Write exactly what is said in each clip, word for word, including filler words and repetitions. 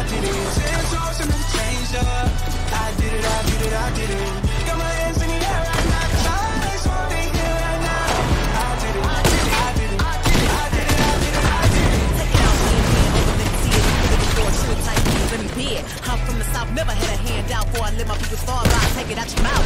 I did it. Ten toes and never changed up. I did it, I did it, I did it. Got my hands in the air right now, cause I just want to hear right now. I did it, I did it, I did it, I did it, I did it, I did it, I did it. Take it out, me and me, over, let me see it. Look at the door, chill tight, let me be it. I'm from the south, never had a handout before I let my people fall by. Take it out your mouth.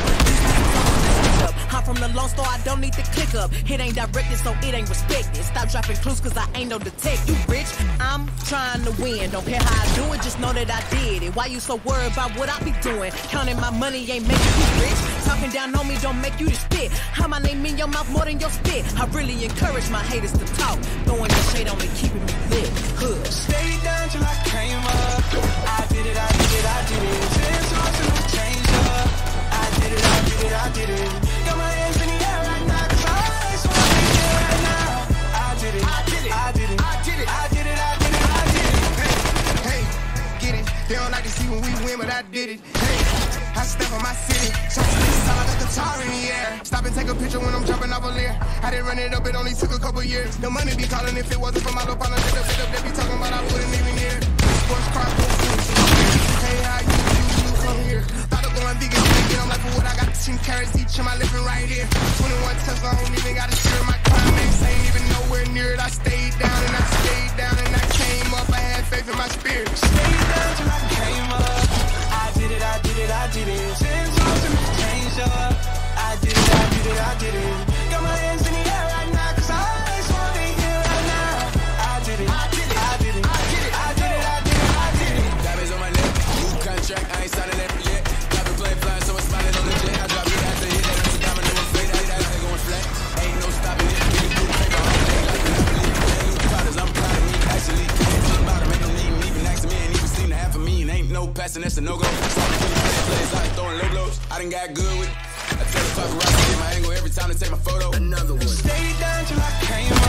I'm from the Lone Star, I don't need to click up. It ain't directed, so it ain't respected. Stop dropping clues, cause I ain't no detective. You rich, I'm trying to win. Don't care how I do it, just know that I did it. Why you so worried about what I be doing? Counting my money ain't making you rich. Talking down on me don't make you to spit. How my name in your mouth more than your spit. I really encourage my haters to talk. Throwing the shade on me, keeping me lit. Hood. Stayed down till I came up. I did it, I did it, I did it. Ten toes and never changed up. I did it, I did it, I did it. Got my hands in the air right now, cause I just want to hear right now. I did it, I did it, I did it, I did it, I did it, I did it, I did it. Hey, hey, get it. They don't like to see when we win, but I did it. Hey, I step on my city. So sound like a guitar in the air. Stop and take a picture when I'm jumping off a layer. I didn't run it up, it only took a couple years. The money be calling if it wasn't for my little partner. They, they, they be talking about I wouldn't even hear. Sports cars, go food. Hey, how you, you, you from here? Thought of going vegan, vegan. I'm like, for what I got ten carrots each in my living right here. twenty-one Tesla, I don't even got a share. My climax ain't even nowhere near it. I stayed down and I stayed down and I came up. I had faith in my spirit. Stayed down till I came up. I did it, I did it, I did it. Ten toes and never changed up. I did it, I did it, I did it. Got my hands in the air right now, cause I just want to hear right now. I did it, I did it, I did it, I did it, I did it, I did it, I did it. Diamonds on my neck, new contract, I ain't signing that yet. Got me playing flying, so I'm smiling on the jet. I drop it after hit that, I'm a diamond, no fade. I hit that, I going flat. Ain't no stopping it, get it through the paper. I'm like a monopoly, playing new products, I'm proud of me, actually. Ain't all about them, ain't no leading, even asking me, ain't even seen the half of me. And ain't no passing, that's a no-go. Starting to play plays, I ain't throwing low blows. I done got good with it. I tell the paparazzi, get my angle every time to take my photo. Another one. Stayed down till I came up.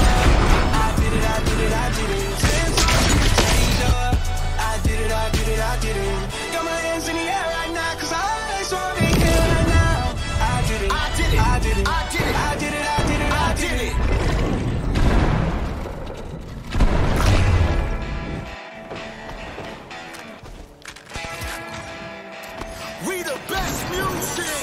I did it, I did it, I did it. Ten toes and never changed up. I did it, I did it, I did it. Got my hands in the air right now, cause I just want to hear right now. I did it, I did it, I did it, I did it, I did it, I did it, I did it. We the best music.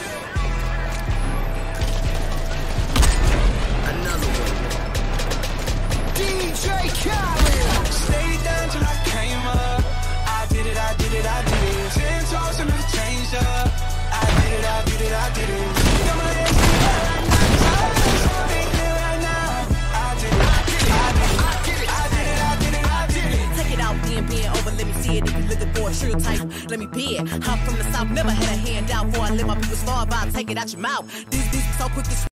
Another one. D J Khaled. Stayed down till I came up. I did it, I did it, I did it. Ten toes and never changed up. I did it, I did it, I did it. Got my hands in the air right now, cause I just want to hear right now. I did it, I did it, I did it, I did it, I did it, I did it, I did it. Take it out, being, being over, let me see it. If you're looking for a true type, let me be it. I'm from the south, never had a handout before I let my people start by. Take it out your mouth. These beats so quick to